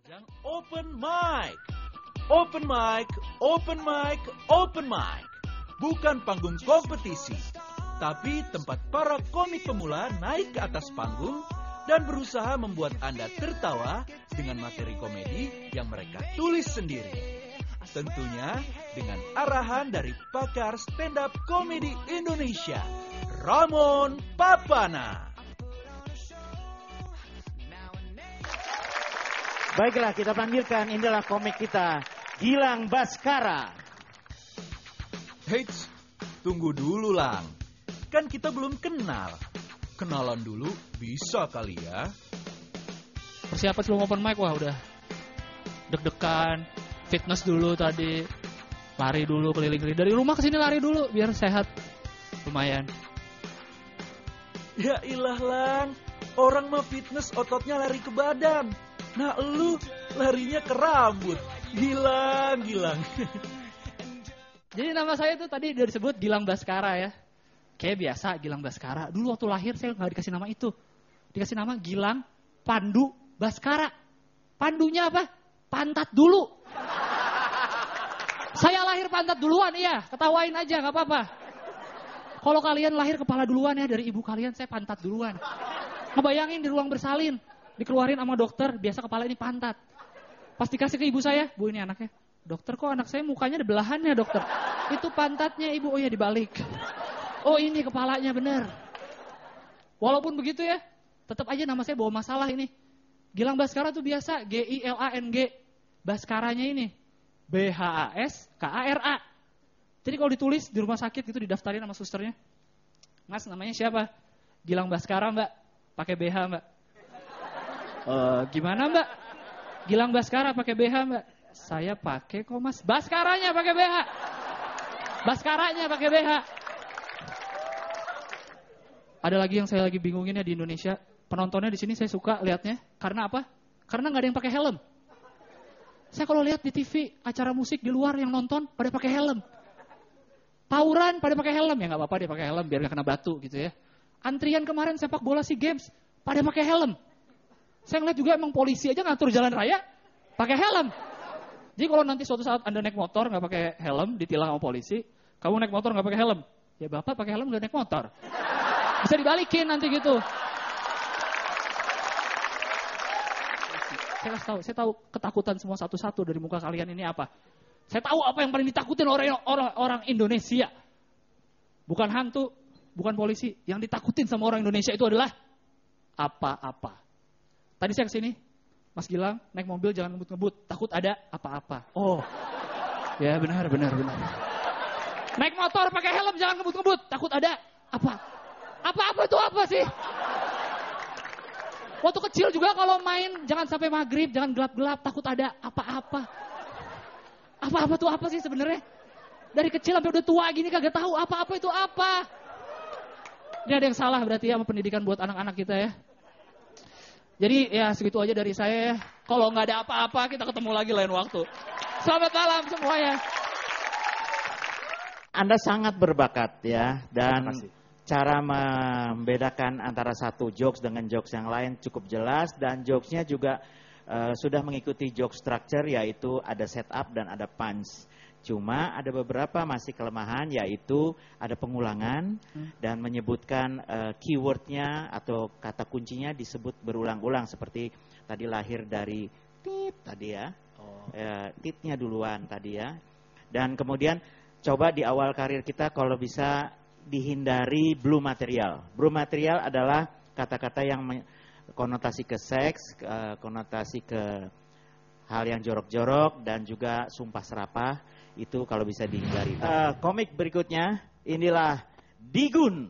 Yang open mic. Open mic, open mic, open mic. Bukan panggung kompetisi, tapi tempat para komik pemula naik ke atas panggung dan berusaha membuat Anda tertawa dengan materi komedi yang mereka tulis sendiri. Tentunya dengan arahan dari pakar stand-up komedi Indonesia, Ramon Papana. Baiklah, kita panggilkan, inilah komik kita, Gilang Baskara. Heits, tunggu dulu Lang. Kan kita belum kenal. Kenalan dulu bisa kali ya. Persiapan sebelum open mic, wah udah deg-degan. Fitness dulu tadi. Lari dulu keliling-keliling. Dari rumah ke sini lari dulu biar sehat. Lumayan. Ya ilah Lang. Orang mah fitness ototnya lari ke badan. Nah lu larinya ke rambut. Gilang. Jadi nama saya tuh tadi udah disebut Gilang Baskara ya. Kayak biasa Gilang Baskara. Dulu waktu lahir saya nggak dikasih nama itu. Dikasih nama Gilang Pandu Baskara. Pandunya apa? Pantat dulu. Saya lahir pantat duluan, iya. Ketawain aja, nggak apa-apa. Kalau kalian lahir kepala duluan ya dari ibu kalian, saya pantat duluan. Ngebayangin di ruang bersalin. Dikeluarin sama dokter, biasa kepala ini pantat. Pas dikasih ke ibu saya, Bu ini anaknya. Dokter kok anak saya mukanya ada belahannya dokter. Itu pantatnya ibu, oh ya dibalik. Oh ini kepalanya bener. Walaupun begitu ya, tetap aja nama saya bawa masalah ini. Gilang Baskara tuh biasa, G-I-L-A-N-G. Baskaranya ini, B-H-A-S-K-A-R-A. Jadi kalau ditulis di rumah sakit gitu didaftarin sama susternya. Mas namanya siapa? Gilang Baskara mbak, pakai BH mbak. Gimana mbak? Gilang Baskara pakai BH mbak. Saya pakai kok mas. Baskaranya pakai BH. Baskaranya pakai BH. Ada lagi yang saya lagi bingungin ya di Indonesia. Penontonnya di sini saya suka lihatnya. Karena apa? Karena nggak ada yang pakai helm. Saya kalau lihat di TV acara musik di luar yang nonton pada pakai helm. Tawuran pada pakai helm ya nggak apa-apa dia pakai helm biar nggak kena batu gitu ya. Antrian kemarin sepak bola SEA Games pada pakai helm. Saya ngeliat juga emang polisi aja ngatur jalan raya pakai helm. Jadi kalau nanti suatu saat Anda naik motor nggak pakai helm ditilang sama polisi, kamu naik motor nggak pakai helm, ya bapak pakai helm nggak naik motor. Bisa dibalikin nanti gitu. Saya tahu ketakutan semua satu-satu dari muka kalian ini apa. Saya tahu apa yang paling ditakutin orang Indonesia. Bukan hantu, bukan polisi. Yang ditakutin sama orang Indonesia itu adalah apa-apa. Tadi saya kesini, Mas Gilang naik mobil jangan ngebut-ngebut, takut ada apa-apa. Oh, ya benar. Naik motor pakai helm jangan ngebut-ngebut, takut ada apa? Apa-apa itu apa sih? Waktu kecil juga kalau main jangan sampai maghrib, jangan gelap-gelap, takut ada apa-apa. Apa-apa itu apa sih sebenarnya? Dari kecil sampai udah tua gini kagak tahu apa-apa itu apa. Ini ada yang salah berarti ya sama pendidikan buat anak-anak kita ya. Jadi ya segitu aja dari saya ya. Kalau nggak ada apa-apa kita ketemu lagi lain waktu. Selamat malam semuanya. Anda sangat berbakat ya. Dan cara membedakan antara satu jokes dengan jokes yang lain cukup jelas. Dan jokesnya juga sudah mengikuti joke structure yaitu ada setup dan ada punch. Cuma ada beberapa masih kelemahan yaitu ada pengulangan dan menyebutkan keywordnya atau kata kuncinya disebut berulang-ulang seperti tadi lahir dari tit tadi ya, titnya duluan tadi ya. Dan kemudian coba di awal karir kita kalau bisa dihindari blue material. Blue material adalah kata-kata yang konotasi ke seks, konotasi ke hal yang jorok-jorok dan juga sumpah serapah. Itu kalau bisa dihindari. Komik berikutnya, inilah Digun.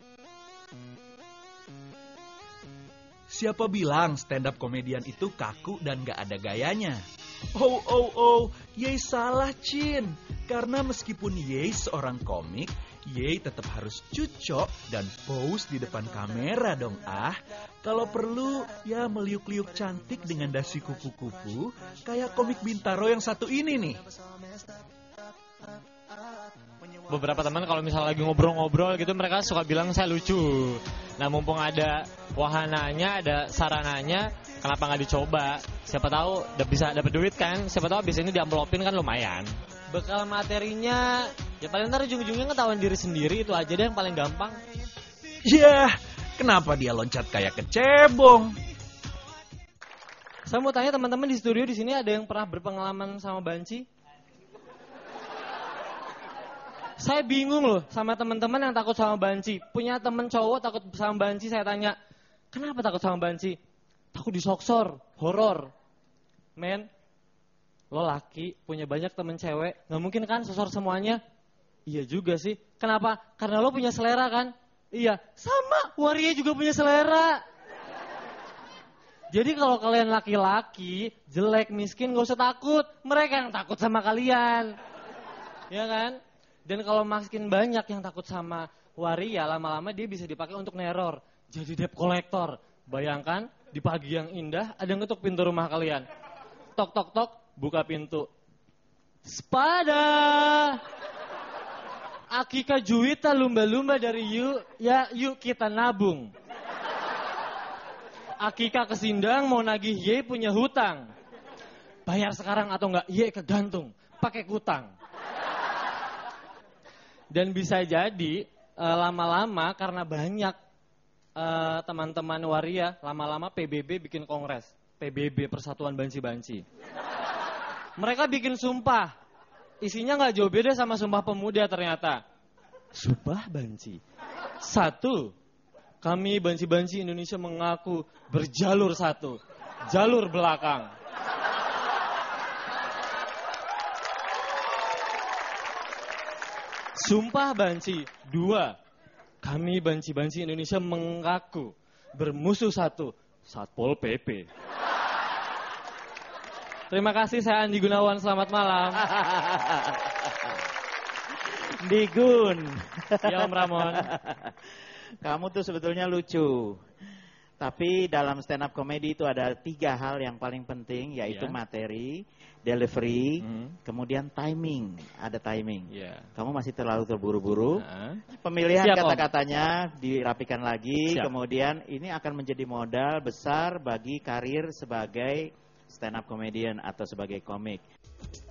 Siapa bilang stand-up komedian itu kaku dan gak ada gayanya? Oh, Ye salah Cin. Karena meskipun Ye seorang komik, Ye tetap harus cucok dan pose di depan kamera dong Kalau perlu ya meliuk-liuk cantik dengan dasi kupu-kupu kayak komik Bintaro yang satu ini nih. beberapa teman kalau misalnya lagi ngobrol-ngobrol gitu mereka suka bilang saya lucu. Nah mumpung ada wahananya, ada sarananya, kenapa nggak dicoba? Siapa tahu bisa dapat duit kan? Siapa tahu abis ini diamplopin kan lumayan. Bekal materinya ya paling ntar ujung-ujungnya ngetahuan diri sendiri, itu aja deh yang paling gampang. Yah, kenapa dia loncat kayak kecebong? Saya mau tanya teman-teman di studio di sini ada yang pernah berpengalaman sama banci? Saya bingung loh sama teman-teman yang takut sama banci. Punya temen cowok takut sama banci, saya tanya, kenapa takut sama banci? Takut disoksor, horor. Men, lo laki, punya banyak temen cewek, gak mungkin kan sosor semuanya? Iya juga sih. Kenapa? Karena lo punya selera kan? Iya, sama, waria juga punya selera. Jadi kalau kalian laki-laki, jelek, miskin, gak usah takut. Mereka yang takut sama kalian. Ya kan? Dan kalau makin banyak yang takut sama waria, lama-lama dia bisa dipakai untuk neror. Jadi debt collector. Bayangkan, di pagi yang indah, ada yang ngetuk pintu rumah kalian. Tok, tok, tok, buka pintu. Sepada! Akika juita lumba-lumba dari yuk, ya yuk kita nabung. Akika kesindang mau nagih ye punya hutang. Bayar sekarang atau enggak, ye kegantung, pakai kutang. Dan bisa jadi lama-lama karena banyak teman-teman waria, lama-lama PBB bikin kongres. PBB, Persatuan Banci-Banci. Mereka bikin sumpah. Isinya gak jauh beda sama Sumpah Pemuda ternyata. Sumpah Banci. 1. Kami Banci-Banci Indonesia mengaku berjalur 1. Jalur belakang. Sumpah Banci 2. Kami Banci-Banci Indonesia mengaku bermusuh 1. Satpol PP. Terima kasih, saya Andi Gunawan, selamat malam. Digun. Ya Om Ramon. Kamu tuh sebetulnya lucu. Tapi dalam stand up comedy itu ada 3 hal yang paling penting, yaitu materi, delivery, kemudian timing. Ada timing. Kamu masih terlalu terburu-buru. Pemilihan kata-katanya dirapikan lagi. Kemudian ini akan menjadi modal besar bagi karir sebagai stand up comedian atau sebagai komik.